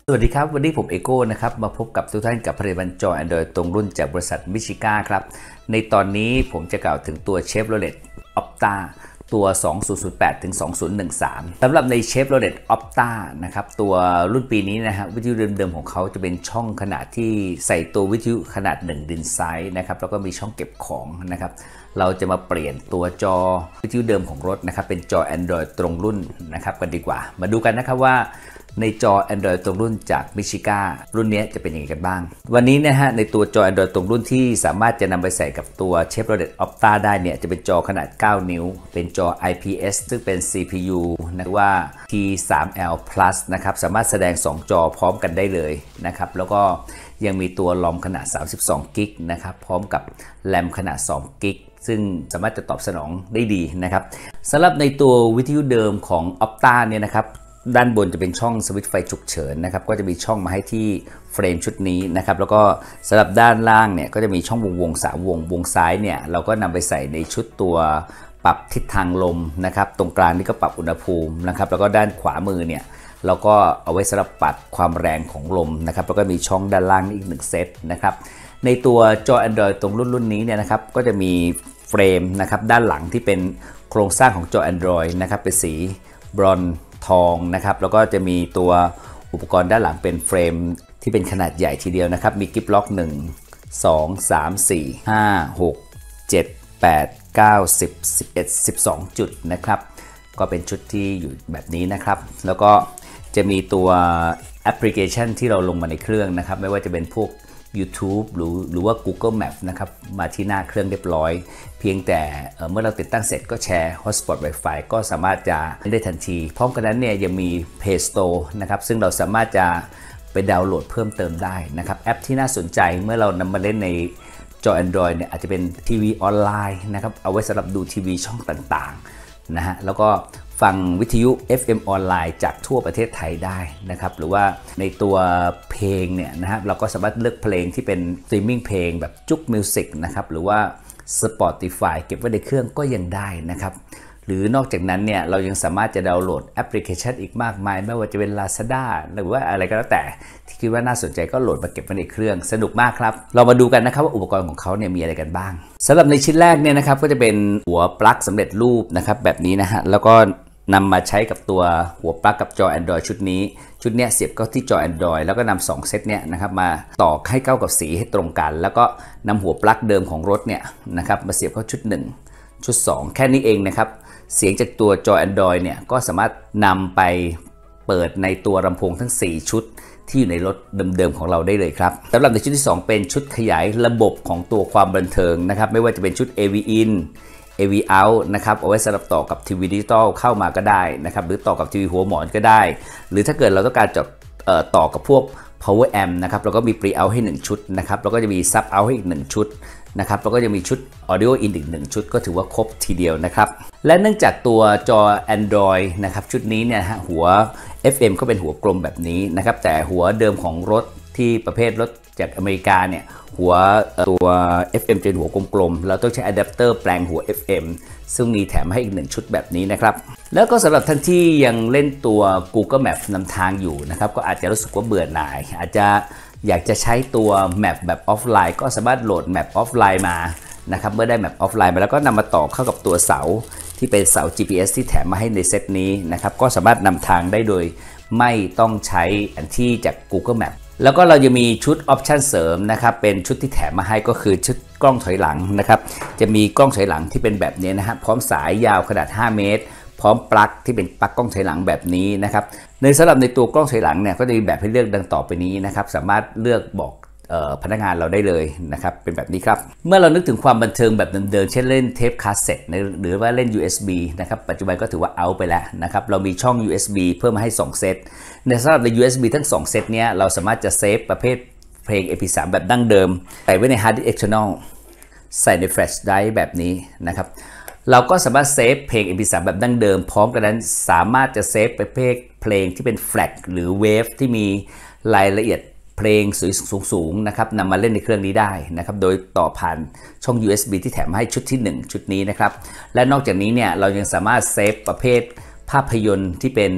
สวัสดีครับวันนี้ผมเอโก้นะครับมาพบกับทุกท่านกับผลิตภัณฑ์จอ Android ตรงรุ่นจากบริษัทมิชิก้าครับในตอนนี้ผมจะกล่าวถึงตัว Chevrolet Opta ตัว 2008 ถึง 2013 สำหรับใน Chevrolet Opta นะครับตัวรุ่นปีนี้นะฮะวิทยุเดิมๆของเขาจะเป็นช่องขนาดที่ใส่ตัววิทยุขนาด1ดินไซส์นะครับแล้วก็มีช่องเก็บของนะครับเราจะมาเปลี่ยนตัวจอวิทยุเดิมของรถนะครับเป็นจอ Android ตรงรุ่นนะครับกันดีกว่ามาดูกันนะครับว่าในจอ Android ตรงรุ่นจากมิชิก้ารุ่นนี้จะเป็นยังไงกันบ้างวันนี้นะฮะในตัวจอ Android ตรงรุ่นที่สามารถจะนำไปใส่กับตัว Chevrolet Opta ได้เนี่ยจะเป็นจอขนาด9นิ้วเป็นจอ IPS ซึ่งเป็น CPU นะว่า T3L Plus นะครับสามารถแสดง2จอพร้อมกันได้เลยนะครับแล้วก็ยังมีตัวลอมขนาด32กิกนะครับพร้อมกับแรมขนาด2กิกซึ่งสามารถจะตอบสนองได้ดีนะครับสำหรับในตัววิทยุเดิมของ Opta เนี่ยนะครับด้านบนจะเป็นช่องสวิตช์ไฟฉุกเฉินนะครับก็จะมีช่องมาให้ที่เฟรมชุดนี้นะครับแล้วก็สำหรับด้านล่างเนี่ยก็จะมีช่องวง3วงซ้ายเนี่ยเราก็นำไปใส่ในชุดตัวปรับทิศทางลมนะครับตรงกลางนี่ก็ปรับอุณหภูมินะครับแล้วก็ด้านขวามือเนี่ยเราก็เอาไว้สำหรับปรับความแรงของลมนะครับแล้วก็มีช่องด้านล่างอีก1เซตนะครับในตัวจอ Android ตรงรุ่นนี้เนี่ยนะครับก็จะมีเฟรมนะครับด้านหลังที่เป็นโครงสร้างของจอ Android นะครับเป็นสีบรอนซ์ทองนะครับแล้วก็จะมีตัวอุปกรณ์ด้านหลังเป็นเฟรมที่เป็นขนาดใหญ่ทีเดียวนะครับมีกิฟล็อก1 2 3 4 5 6 7 8 9 10 11 12จุดนะครับก็เป็นชุดที่อยู่แบบนี้นะครับแล้วก็จะมีตัวแอปพลิเคชันที่เราลงมาในเครื่องนะครับไม่ว่าจะเป็นพวกYouTube หรือว่า Google Maps นะครับมาที่หน้าเครื่องเรียบร้อยเพียงแต่เมื่อเราติดตั้งเสร็จก็แชร์ Hotspot Wi-Fi ก็สามารถจะได้ทันทีพร้อมกันนั้นเนี่ยยังมี Play Store นะครับซึ่งเราสามารถจะไปดาวน์โหลดเพิ่มเติมได้นะครับแอปที่น่าสนใจเมื่อเรานำมาเล่นในจอ Android เนี่ยอาจจะเป็นทีวีออนไลน์นะครับเอาไว้สำหรับดูทีวีช่องต่างๆนะฮะแล้วก็ฟังวิทยุ FM ออนไลน์จากทั่วประเทศไทยได้นะครับหรือว่าในตัวเพลงเนี่ยนะครับเราก็สามารถเลือกเพลงที่เป็นสตรีมมิ่งเพลงแบบจุกมิวสิกนะครับหรือว่า Spotify เก็บไว้ในเครื่องก็ยังได้นะครับหรือนอกจากนั้นเนี่ยเรายังสามารถจะดาวน์โหลดแอปพลิเคชันอีกมากมายไม่ว่าจะเป็น Lazada หรือว่าอะไรก็แล้วแต่ที่คิดว่าน่าสนใจก็โหลดมาเก็บไว้ในเครื่องสนุกมากครับเรามาดูกันนะครับว่าอุปกรณ์ของเขาเนี่ยมีอะไรกันบ้างสำหรับในชิ้นแรกเนี่ยนะครับก็จะเป็นหัวปลั๊กสำเร็จรูปนะครับแบบนี้นะฮะแล้วก็นำมาใช้กับตัวหัวปลั๊กกับจอ Android ชุดนี้เสียบเข้าที่จอ Android แล้วก็นำ2เซตเนี่ยนะครับมาต่อให้เข้ากับสีให้ตรงกันแล้วก็นำหัวปลั๊กเดิมของรถเนี่ยนะครับมาเสียบเข้าชุด1ชุด2แค่นี้เองนะครับเสียงจากตัวจอ Android เนี่ยก็สามารถนำไปเปิดในตัวลำโพงทั้ง4ชุดที่อยู่ในรถเดิมๆของเราได้เลยครับสำหรับในชุดที่2เป็นชุดขยายระบบของตัวความบันเทิงนะครับไม่ว่าจะเป็นชุด AV In AV Out นะครับเอาไว้สำหรับต่อกับทีวีดิจิตอลเข้ามาก็ได้นะครับหรือต่อกับทีวีหัวหมอนก็ได้หรือถ้าเกิดเราต้องการจะต่อกับพวก Power Amp นะครับเราก็มี Pre Out ให้1ชุดนะครับแล้วก็จะมี Sub Out ให้อีก1ชุดนะครับแล้วก็จะมีชุด Audio In อีก1ชุดก็ถือว่าครบทีเดียวนะครับและเนื่องจากตัวจอ Android นะครับชุดนี้เนี่ยหัว FM ก็เป็นหัวกลมแบบนี้นะครับแต่หัวเดิมของรถที่ประเภทรถจากอเมริกาเนี่ยหัวตัว FM จะเป็นหัวกลมๆเราต้องใช้อะแดปเตอร์แปลงหัว FM ซึ่งมีแถมให้อีก1ชุดแบบนี้นะครับแล้วก็สำหรับท่านที่ยังเล่นตัว Google Map นำทางอยู่นะครับก็อาจจะรู้สึกว่าเบื่อหน่ายอาจจะอยากจะใช้ตัว Map แบบออฟไลน์ก็สามารถโหลด Map ออฟไลน์มานะครับเมื่อได้ Map ออฟไลน์มาแล้วก็นำมาต่อเข้ากับตัวเสาที่เป็นเสา GPS ที่แถมมาให้ในเซตนี้นะครับก็สามารถนำทางได้โดยไม่ต้องใช้อันที่จาก Google Mapแล้วก็เราจะมีชุดออปชันเสริมนะครับเป็นชุดที่แถมมาให้ก็คือชุดกล้องถอยหลังนะครับจะมีกล้องถอยหลังที่เป็นแบบนี้นะฮะพร้อมสายยาวขนาด5เมตรพร้อมปลั๊กที่เป็นปลั๊กกล้องถอยหลังแบบนี้นะครับในสำหรับในตัวกล้องถอยหลังเนี่ยก็จะมีแบบให้เลือกดังต่อไปนี้นะครับสามารถเลือกบอกพนักงานเราได้เลยนะครับเป็นแบบนี้ครับเมื่อเรานึกถึงความบันเทิงแบบเดิมๆเช่นเล่นเทปคาสเซ็ตหรือว่าเล่น USB นะครับปัจจุบันก็ถือว่าเอาไปแล้วนะครับเรามีช่อง USB เพิ่มมาให้2เซตในสำหรับใน USB ทั้ง2เซตเนี้ยเราสามารถจะเซฟประเภทเพลง MP3 แบบดั้งเดิมใส่ไว้ใน Hard Disk External ใส่ใน Flash Drive แบบนี้นะครับเราก็สามารถเซฟเพลง MP3 แบบดั้งเดิมพร้อมกันนั้นสามารถจะเซฟประเภทเพลงที่เป็น FLAC หรือ Wave ที่มีรายละเอียดเพลงสูงๆนะครับนำมาเล่นในเครื่องนี้ได้นะครับโดยต่อผ่านช่อง USB ที่แถมให้ชุดที่1ชุดนี้นะครับและนอกจากนี้เนี่ยเรายังสามารถเซฟประเภทภาพยนตร์ที่เป็น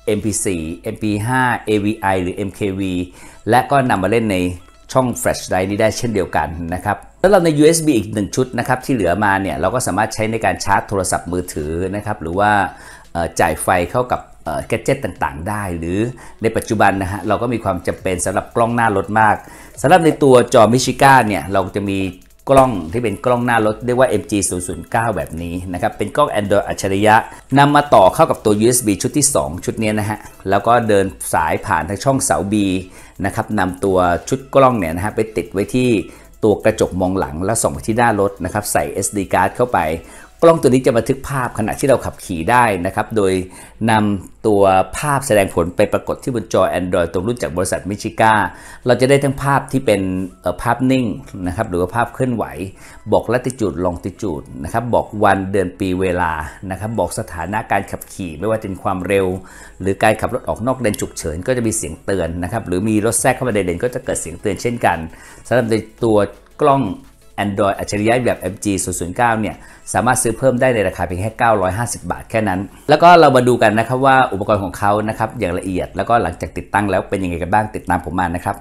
MP4 MP5 AVI หรือ MKV และก็นำมาเล่นในช่อง Flash Drive นี้ได้เช่นเดียวกันนะครับแล้วเราใน USB อีก1ชุดนะครับที่เหลือมาเนี่ยเราก็สามารถใช้ในการชาร์จโทรศัพท์มือถือนะครับหรือว่าจ่ายไฟเข้ากับแกดเจ็ตต่างๆได้หรือในปัจจุบันนะฮะเราก็มีความจำเป็นสำหรับกล้องหน้ารถมากสำหรับในตัวจอมิชิก้าเนี่ยเราจะมีกล้องที่เป็นกล้องหน้ารถเรียกว่า MG009 แบบนี้นะครับเป็นกล้อง Android อัจฉริยะนำมาต่อเข้ากับตัว USB ชุดที่2ชุดนี้นะฮะแล้วก็เดินสายผ่านทางช่องเสา B นะครับนำตัวชุดกล้องเนี่ยนะฮะไปติดไว้ที่ตัวกระจกมองหลังแล้วส่องไปที่หน้ารถนะครับใส่ SD card เข้าไปกล้องตัวนี้จะบันทึกภาพขณะที่เราขับขี่ได้นะครับโดยนำตัวภาพแสดงผลไปปรากฏที่บนจอ Android ตรงรุ่นจากบริษัทมิชิก้าเราจะได้ทั้งภาพที่เป็นภาพนิ่งนะครับหรือว่าภาพเคลื่อนไหวบอก latitude longitude นะครับบอกวันเดือนปีเวลานะครับบอกสถานะการขับขี่ไม่ว่าจะเป็นความเร็วหรือการขับรถออกนอกเลนฉุกเฉินก็จะมีเสียงเตือนนะครับหรือมีรถแทรกเข้ามาในเลนก็จะเกิดเสียงเตือนเช่นกันสำหรับในตัวกล้องAndroid อัจฉริยะแบบ MG009 เนี่ยสามารถซื้อเพิ่มได้ในราคาเพียงแค่950 บาทแค่นั้นแล้วก็เรามาดูกันนะครับว่าอุปกรณ์ของเขานะครับอย่างละเอียดแล้วก็หลังจากติดตั้งแล้วเป็นยังไงกันบ้างติดตามผมมานะครับ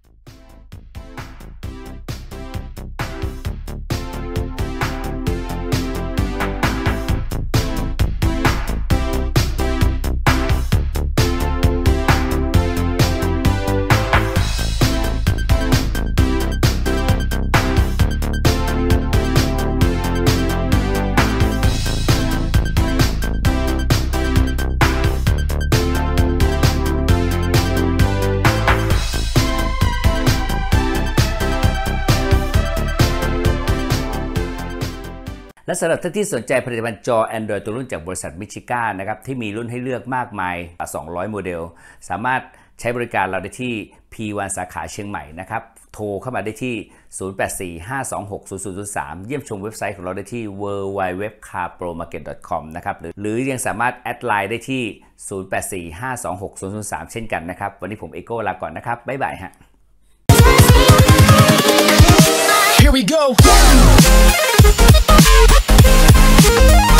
และสำหรับท่านที่สนใจผลิตภัณฑ์จอ Android ตัวรุ่นจากบริษัทมิชิก้านะครับที่มีรุ่นให้เลือกมากมาย200 โมเดลสามารถใช้บริการเราได้ที่ P1 สาขาเชียงใหม่นะครับโทรเข้ามาได้ที่ 0845260003 เยี่ยมชมเว็บไซต์ของเราได้ที่ www.carpromarket.com นะครับหรือยังสามารถแอดไลน์ได้ที่ 0845260003 เช่นกันนะครับวันนี้ผมเอโก้ลาก่อนนะครับบ๊ายบายฮะ Here we go